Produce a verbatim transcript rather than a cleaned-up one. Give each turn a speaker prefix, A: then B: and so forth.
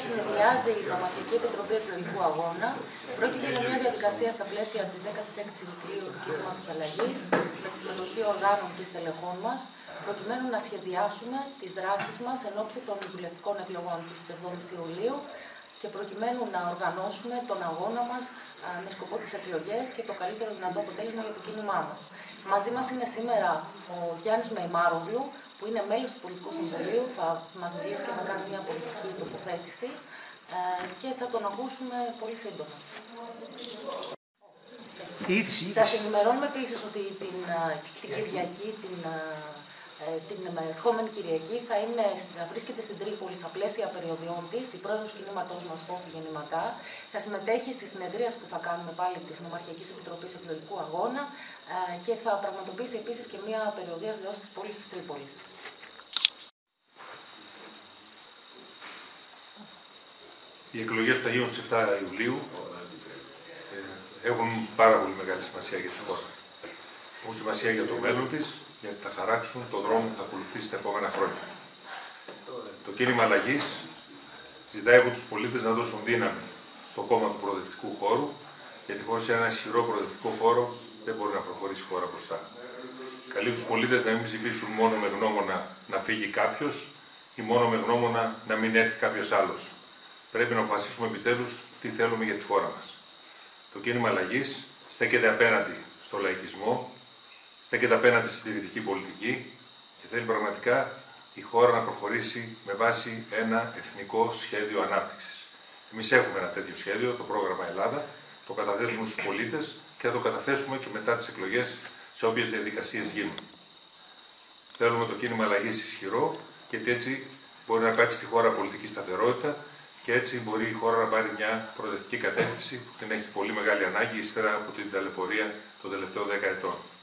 A: συνεδριάζει η Νομαρχιακή Επιτροπή Εκλογικού Αγώνα. Πρόκειται για μια διαδικασία στα πλαίσια της δέκατης έκτης Ιουλίου του Κινήματος Αλλαγής, με τη συμμετοχή οργάνων και στελεχών μας, προκειμένου να σχεδιάσουμε τις δράσεις μας εν ώψη των βουλευτικών εκλογών της εβδόμης Ιουλίου και προκειμένου να οργανώσουμε τον αγώνα μας α, με σκοπό τις εκλογές και το καλύτερο δυνατό αποτέλεσμα για το κίνημά μας. Μαζί μας είναι σήμερα ο Γιάννης Μεϊμάρογλου, που είναι μέλος του Πολιτικού Συμβουλίου, θα μας μιλήσει και θα κάνει μια πολιτική τοποθέτηση ε, και θα τον ακούσουμε πολύ σύντομα. Σας ενημερώνουμε επίσης ότι την, την Κυριακή, την, την ερχόμενη Κυριακή θα, είναι, θα βρίσκεται στην Τρίπολη στα πλαίσια περιοδιών της, η πρόεδρος κινήματός μας, Φόφη Γεννηματά, θα συμμετέχει στη συνεδρίαση που θα κάνουμε πάλι της Νομαρχιακής Επιτροπής Εκλογικού Αγώνα και θα πραγματοποιήσει επίσης και μια περιοδία διώσης της πόλης της Τρίπολης.
B: Οι εκλογές που θα γίνουν στις εφτά Ιουλίου ε, έχουν πάρα πολύ μεγάλη σημασία για τη χώρα. Έχουν σημασία για το μέλλον της, γιατί θα χαράξουν τον δρόμο που θα ακολουθήσει τα επόμενα χρόνια. Το κίνημα αλλαγής ζητάει από τους πολίτες να δώσουν δύναμη στο κόμμα του προοδευτικού χώρου, γιατί χωρίς ένα ισχυρό προοδευτικό χώρο δεν μπορεί να προχωρήσει η χώρα μπροστά. Καλεί τους πολίτες να μην ψηφίσουν μόνο με γνώμονα να φύγει κάποιος ή μόνο με γνώμονα να μην έρθει κάποιος άλλος. Πρέπει να αποφασίσουμε επιτέλους τι θέλουμε για τη χώρα μας. Το κίνημα αλλαγής στέκεται απέναντι στο λαϊκισμό, στέκεται απέναντι στη συντηρητική πολιτική και θέλει πραγματικά η χώρα να προχωρήσει με βάση ένα εθνικό σχέδιο ανάπτυξης. Εμείς έχουμε ένα τέτοιο σχέδιο, το πρόγραμμα Ελλάδα, το καταθέτουμε στους πολίτες και θα το καταθέσουμε και μετά τις εκλογές σε όποιες διαδικασίες γίνουν. Θέλουμε το κίνημα αλλαγής ισχυρό, γιατί έτσι μπορεί να υπάρξει στη χώρα πολιτική σταθερότητα και έτσι μπορεί η χώρα να πάρει μια προοδευτική κατεύθυνση που την έχει πολύ μεγάλη ανάγκη ύστερα από την ταλαιπωρία των τελευταίων δέκα ετών.